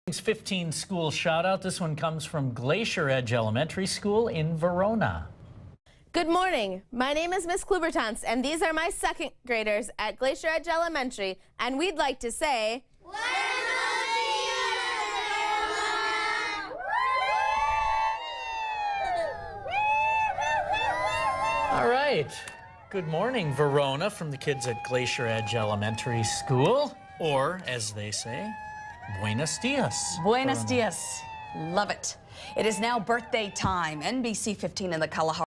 15 school shout out. This one comes from Glacier Edge Elementary School in Verona. Good morning. My name is Miss Klubertans, and these are my second graders at Glacier Edge Elementary, and we'd like to say, All right. Good morning, Verona, from the kids at Glacier Edge Elementary School, or as they say, Buenos dias. Buenos dias. Love it. It is now birthday time. NBC 15 in the Kalahari.